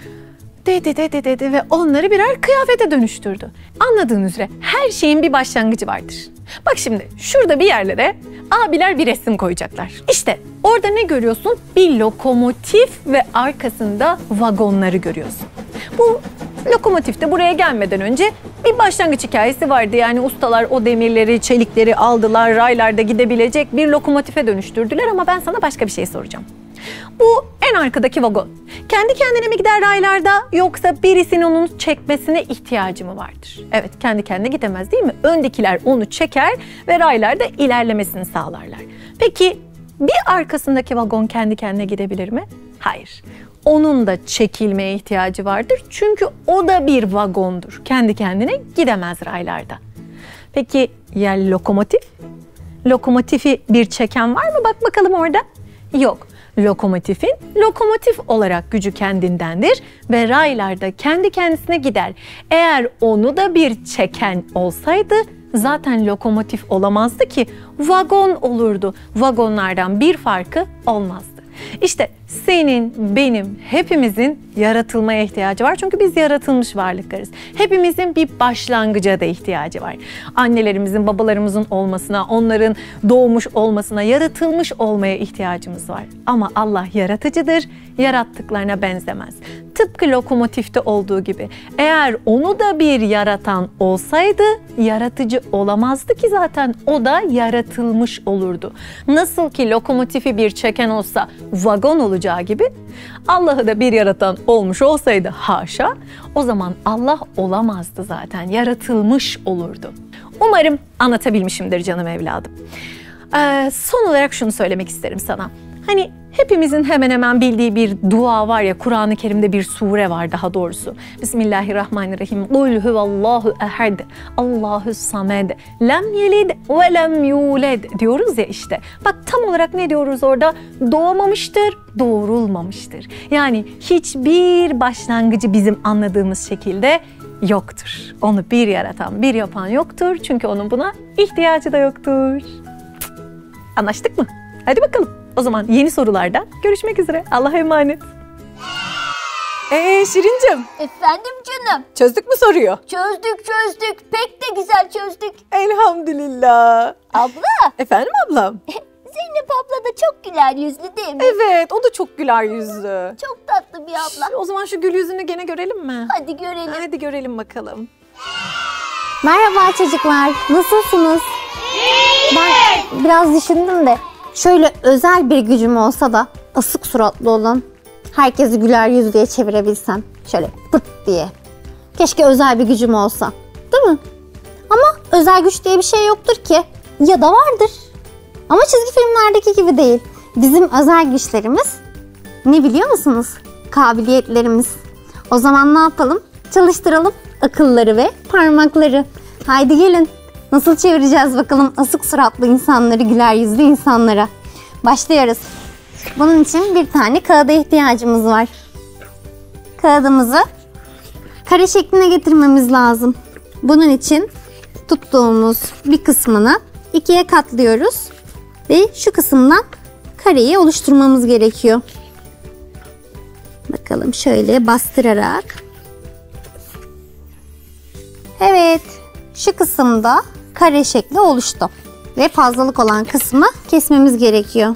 Dedi dedi dedi ve onları birer kıyafete dönüştürdü. Anladığın üzere her şeyin bir başlangıcı vardır. Bak şimdi şurada bir yerlere abiler bir resim koyacaklar. İşte orada ne görüyorsun? Bir lokomotif ve arkasında vagonları görüyorsun. Bu lokomotif de buraya gelmeden önce bir başlangıç hikayesi vardı. Yani ustalar o demirleri, çelikleri aldılar, raylarda gidebilecek bir lokomotife dönüştürdüler ama ben sana başka bir şey soracağım. Bu en arkadaki vagon. Kendi kendine mi gider raylarda yoksa birisinin onu çekmesine ihtiyacı mı vardır? Evet, kendi kendine gidemez değil mi? Öndekiler onu çeker ve raylarda ilerlemesini sağlarlar. Peki bir arkasındaki vagon kendi kendine gidebilir mi? Hayır. Onun da çekilmeye ihtiyacı vardır. Çünkü o da bir vagondur. Kendi kendine gidemez raylarda. Peki ya lokomotif? Lokomotifi bir çeken var mı? Bak bakalım orada. Yok. Lokomotifin lokomotif olarak gücü kendindendir ve raylarda kendi kendisine gider. Eğer onu da bir çeken olsaydı zaten lokomotif olamazdı ki vagon olurdu. Vagonlardan bir farkı olmazdı. İşte senin, benim, hepimizin yaratılmaya ihtiyacı var. Çünkü biz yaratılmış varlıklarız. Hepimizin bir başlangıca da ihtiyacı var. Annelerimizin, babalarımızın olmasına, onların doğmuş olmasına, yaratılmış olmaya ihtiyacımız var. Ama Allah yaratıcıdır, yarattıklarına benzemez. Tıpkı lokomotifte olduğu gibi. Eğer onu da bir yaratan olsaydı, yaratıcı olamazdı ki zaten o da yaratılmış olurdu. Nasıl ki lokomotifi bir çeken olsa vagon olacağı gibi, Allah'ı da bir yaratan olmuş olsaydı haşa, o zaman Allah olamazdı zaten, yaratılmış olurdu. Umarım anlatabilmişimdir canım evladım. Ee, son olarak şunu söylemek isterim sana. Hani hepimizin hemen hemen bildiği bir dua var ya, Kur'an-ı Kerim'de bir sure var daha doğrusu. Bismillahirrahmanirrahim. Kul huvallahu ehad, Allahus samed, lem yelid ve lem yuled diyoruz ya işte. Bak tam olarak ne diyoruz orada? Doğmamıştır, doğurulmamıştır. Yani hiçbir başlangıcı bizim anladığımız şekilde yoktur. Onu bir yaratan, bir yapan yoktur. Çünkü onun buna ihtiyacı da yoktur. Anlaştık mı? Hadi bakalım. O zaman yeni sorularda görüşmek üzere. Allah'a emanet. Ee Şirincim. Efendim canım. Çözdük mü soruyu? Çözdük çözdük. Pek de güzel çözdük. Elhamdülillah. Abla. Efendim ablam? Zeynep abla da çok güler yüzlü değil mi? Evet, o da çok güler yüzlü. Çok tatlı bir abla. O zaman şu gül yüzünü gene görelim mi? Hadi görelim. Hadi görelim bakalım. Merhaba çocuklar, nasılsınız? Ben biraz düşündüm de şöyle özel bir gücüm olsa da asık suratlı olan, herkesi güler yüzlüye çevirebilsem. Şöyle pıt diye. Keşke özel bir gücüm olsa. Değil mi? Ama özel güç diye bir şey yoktur ki. Ya da vardır. Ama çizgi filmlerdeki gibi değil. Bizim özel güçlerimiz ne biliyor musunuz? Kabiliyetlerimiz. O zaman ne yapalım? Çalıştıralım akılları ve parmakları. Haydi gelin. Nasıl çevireceğiz bakalım asık suratlı insanları güler yüzlü insanlara. Başlıyoruz. Bunun için bir tane kağıda ihtiyacımız var. Kağıdımızı kare şekline getirmemiz lazım. Bunun için tuttuğumuz bir kısmını ikiye katlıyoruz. Ve şu kısımdan kareyi oluşturmamız gerekiyor. Bakalım şöyle bastırarak. Evet, şu kısımda kare şekli oluştu. Ve fazlalık olan kısmı kesmemiz gerekiyor.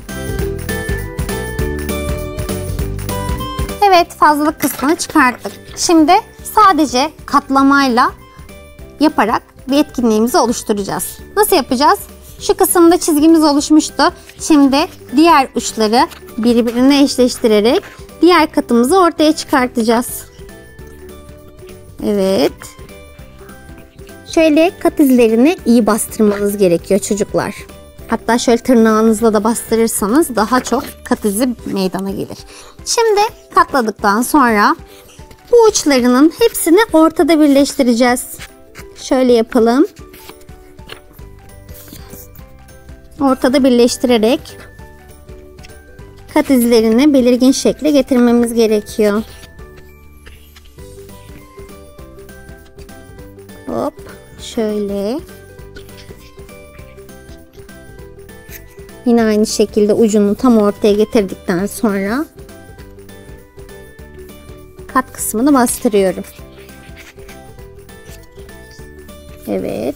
Evet, fazlalık kısmını çıkarttık. Şimdi sadece katlamayla yaparak bir etkinliğimizi oluşturacağız. Nasıl yapacağız? Şu kısımda çizgimiz oluşmuştu. Şimdi diğer uçları birbirine eşleştirerek diğer katımızı ortaya çıkartacağız. Evet. Şöyle kat izlerini iyi bastırmanız gerekiyor çocuklar. Hatta şöyle tırnağınızla da bastırırsanız daha çok kat izi meydana gelir. Şimdi katladıktan sonra bu uçlarının hepsini ortada birleştireceğiz. Şöyle yapalım. Ortada birleştirerek kat izlerini belirgin şekle getirmemiz gerekiyor. Hop, şöyle. Yine aynı şekilde ucunu tam ortaya getirdikten sonra kat kısmını bastırıyorum. Evet.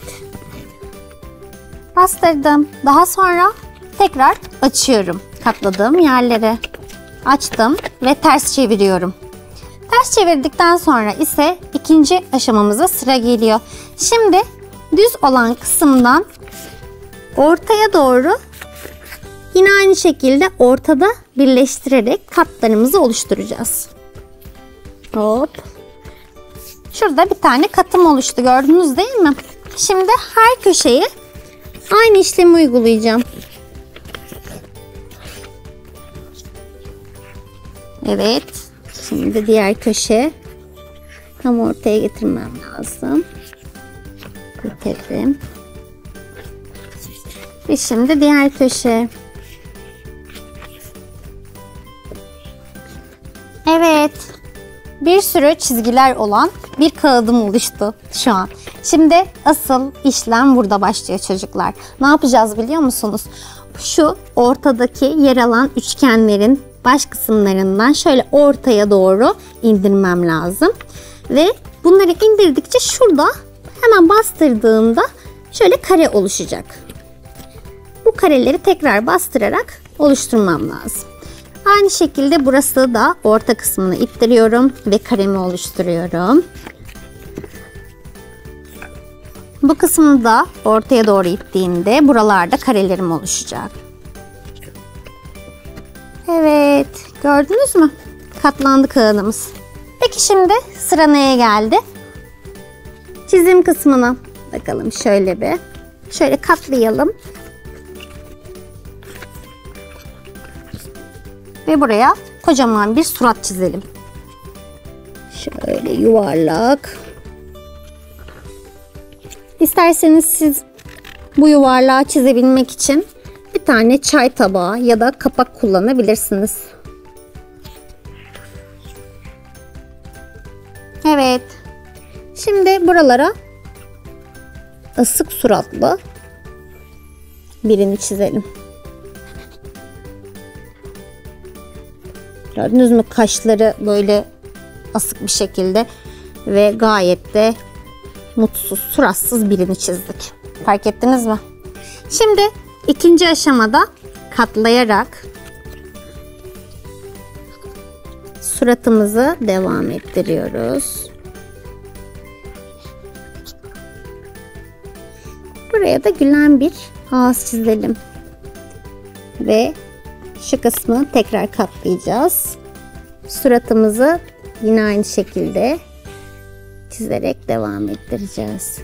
Bastırdım. Daha sonra tekrar açıyorum katladığım yerleri. Açtım ve ters çeviriyorum. Ters çevirdikten sonra ise ikinci aşamamıza sıra geliyor. Şimdi düz olan kısımdan ortaya doğru yine aynı şekilde ortada birleştirerek katlarımızı oluşturacağız. Hop. Şurada bir tane katım oluştu, gördünüz değil mi? Şimdi her köşeye aynı işlemi uygulayacağım. Evet. Şimdi diğer köşe tam ortaya getirmem lazım. Getirdim. Ve şimdi diğer köşe. Evet. Bir sürü çizgiler olan bir kağıdım oluştu şu an. Şimdi asıl işlem burada başlıyor çocuklar. Ne yapacağız biliyor musunuz? Şu ortadaki yer alan üçgenlerin baş kısımlarından şöyle ortaya doğru indirmem lazım. Ve bunları indirdikçe şurada hemen bastırdığımda şöyle kare oluşacak. Bu kareleri tekrar bastırarak oluşturmam lazım. Aynı şekilde burası da orta kısmını ittiriyorum ve karemi oluşturuyorum. Bu kısmını da ortaya doğru ittiğimde buralarda karelerim oluşacak. Evet, gördünüz mü? Katlandı kağıdımız. Peki şimdi sıra neye geldi? Çizim kısmına. Bakalım şöyle bir. Şöyle katlayalım. Ve buraya kocaman bir surat çizelim. Şöyle yuvarlak. İsterseniz siz bu yuvarlağı çizebilmek için bir tane çay tabağı ya da kapak kullanabilirsiniz. Evet. Şimdi buralara asık suratlı birini çizelim. Gördünüz mü? Kaşları böyle asık bir şekilde ve gayet de mutsuz, suratsız birini çizdik. Fark ettiniz mi? Şimdi ikinci aşamada katlayarak suratımızı devam ettiriyoruz. Buraya da gülen bir ağız çizelim. Ve şu kısmı tekrar katlayacağız. Suratımızı yine aynı şekilde çizerek devam ettireceğiz.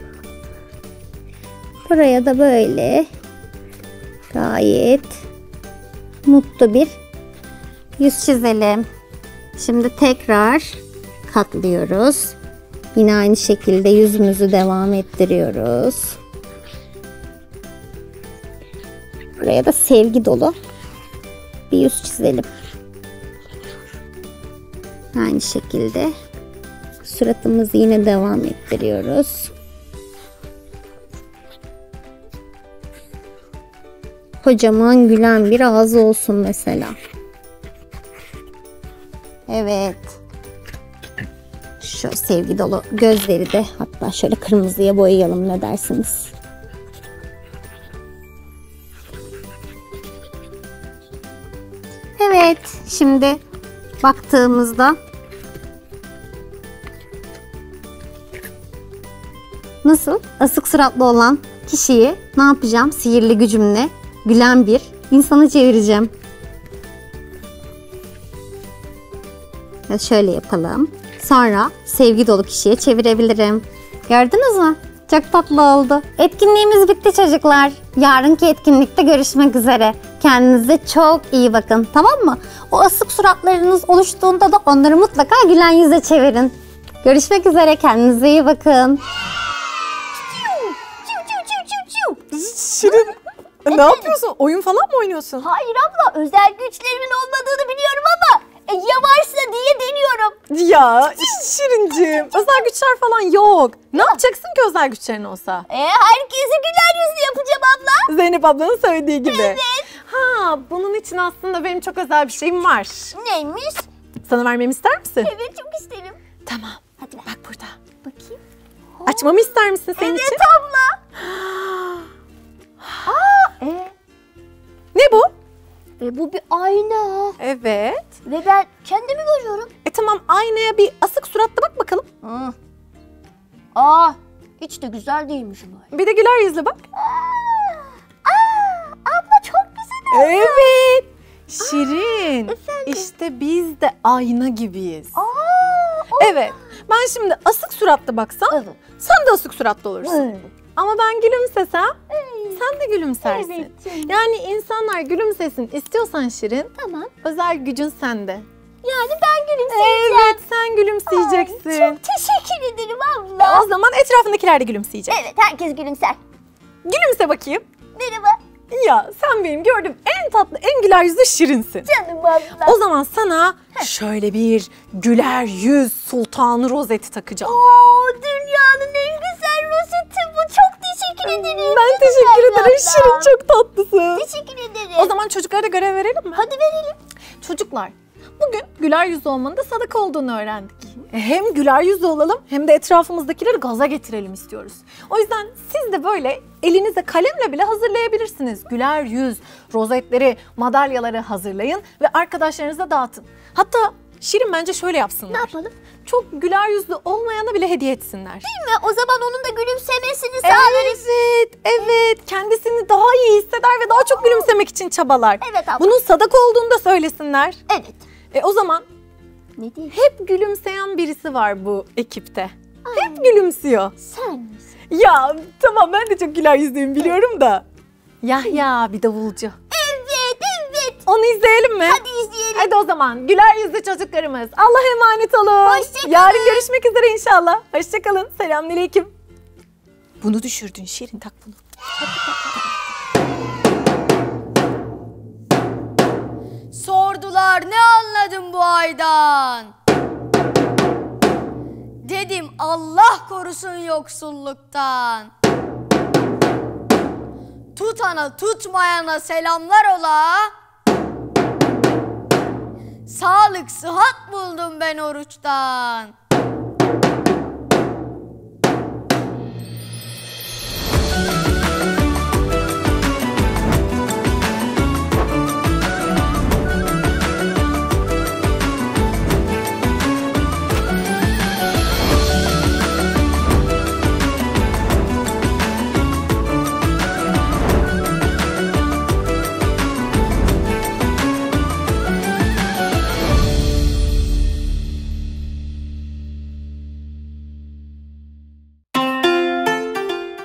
Buraya da böyle gayet mutlu bir yüz çizelim. Şimdi tekrar katlıyoruz. Yine aynı şekilde yüzümüzü devam ettiriyoruz. Buraya da sevgi dolu bir yüz çizelim. Aynı şekilde suratımızı yine devam ettiriyoruz. Kocaman gülen bir ağzı olsun mesela. Evet. Şu sevgi dolu gözleri de hatta şöyle kırmızıya boyayalım, ne dersiniz? Evet, şimdi baktığımızda nasıl? Asık suratlı olan kişiyi ne yapacağım? Sihirli gücümle gülen bir insana çevireceğim. Evet, şöyle yapalım. Sonra sevgi dolu kişiye çevirebilirim. Gördünüz mü? Çok tatlı oldu. Etkinliğimiz bitti çocuklar. Yarınki etkinlikte görüşmek üzere. Kendinize çok iyi bakın, tamam mı? O asık suratlarınız oluştuğunda da onları mutlaka gülen yüze çevirin. Görüşmek üzere, kendinize iyi bakın. Şirin, ne yapıyorsun? Oyun falan mı oynuyorsun? Hayır abla, özel güçlerimin olmadığını biliyorum ama e, yavaşsa diye deniyorum. Ya Şirincim, özel güçler falan yok. Ne yapacaksın ki özel güçlerin olsa? E, herkesi güler yüzlü yapacağım abla. Zeynep ablanın söylediği gibi. Evet. Ha, bunun için aslında benim çok özel bir şeyim var. Neymiş? Sana vermemi ister misin? Evet, çok isterim. Tamam. Hadi ver. Bak burada. Bakayım. Açmamı ister misin senin evet, için? Evet abla. Aa, e? Ne bu? E, bu bir ayna. Evet. Ve ben kendimi görüyorum. E tamam, aynaya bir asık suratla bak bakalım. Hı. Aa, hiç de güzel değilmiş bu. Bir de güler yüzle bak. Aa, aa, abla çok güzel oldu. Evet. Şirin. Efendim? İşte biz de ayna gibiyiz. Aa, evet. Ben şimdi asık suratla baksam, evet. sen de asık suratlı olursun. Evet. Ama ben gülümsesem, evet. sen de gülümsersin. Evet. Yani insanlar gülümsesin istiyorsan Şirin, tamam. özel gücün sende. Yani ben gülümseyeceğim. Evet, sen gülümseyeceksin. Ay, çok teşekkür ederim abla. O zaman etrafındakiler de gülümseyecek. Evet, herkes gülümser. Gülümse bakayım. Merhaba. Ya sen benim gördüğüm en tatlı, en güler yüzlü Şirinsin. Canım abla. O zaman sana şöyle bir güler yüz sultanı rozeti takacağım. Oo, dünyanın en güzel rozeti bu. Çok teşekkür ederim. Ben teşekkür ederim Şirin, çok tatlısın. Teşekkür ederim. O zaman çocuklara da görev verelim mi? Hadi verelim. Çocuklar, bugün güler yüzlü olmanın da sadaka olduğunu öğrendik. Hem güler yüzlü olalım hem de etrafımızdakileri gaza getirelim istiyoruz. O yüzden siz de böyle elinize kalemle bile hazırlayabilirsiniz. Güler yüz, rozetleri, madalyaları hazırlayın ve arkadaşlarınıza dağıtın. Hatta Şirin bence şöyle yapsınlar. Ne yapalım? Çok güler yüzlü olmayana bile hediye etsinler. Değil mi? O zaman onun da gülümsemesini sağlarız. Evet, evet. Kendisini daha iyi hisseder ve daha çok gülümsemek için çabalar. Evet abla. Bunun sadaka olduğunu da söylesinler. Evet. E o zaman ne diyeyim? Hep gülümseyen birisi var bu ekipte. Ay. Hep gülümsüyor. Sen misin? Ya tamam, ben de çok güler yüzlüyüm biliyorum da. Yahya bir davulcu. Evet, evet. Onu izleyelim mi? Hadi izleyelim. Hadi o zaman güler yüzlü çocuklarımız. Allah'a emanet olun. Hoşçakalın. Yarın görüşmek üzere inşallah. Hoşçakalın. Selamünaleyküm. Bunu düşürdün Şirin, tak bunu. Sordular ne anladın bu aydan? Dedim Allah korusun yoksulluktan. Tutana tutmayana selamlar ola. Sağlık sıhhat buldum ben oruçtan.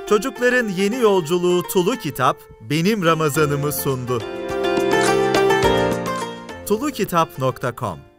Çocukların yeni yolculuğu Tulu Kitap, Benim Ramazanımı sundu. tulu kitap nokta com